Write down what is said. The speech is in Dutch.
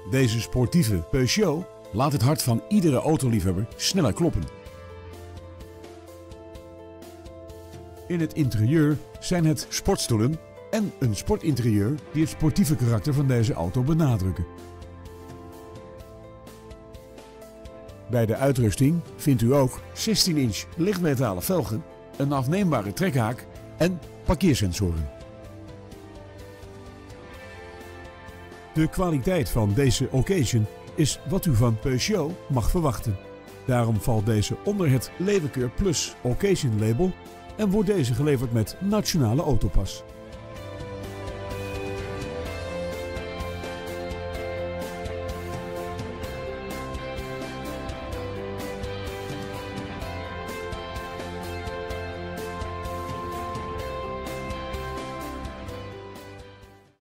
Deze sportieve Peugeot laat het hart van iedere autoliefhebber sneller kloppen. In het interieur zijn het sportstoelen en een sportinterieur die het sportieve karakter van deze auto benadrukken. Bij de uitrusting vindt u ook 16-inch lichtmetalen velgen, een afneembare trekhaak en parkeersensoren. De kwaliteit van deze occasion is wat u van Peugeot mag verwachten. Daarom valt deze onder het Leeuwenkeur Plus Occasion label en wordt deze geleverd met Nationale Autopas.